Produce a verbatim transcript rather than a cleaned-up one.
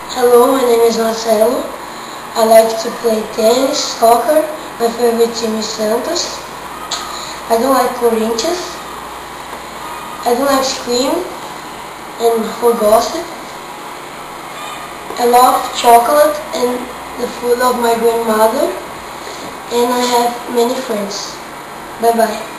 Hello, my name is Marcelo. I like to play tennis, soccer. My favorite team is Santos. I don't like Corinthians. I don't like scream and for gossip. I love chocolate and the food of my grandmother. And I have many friends. Bye bye.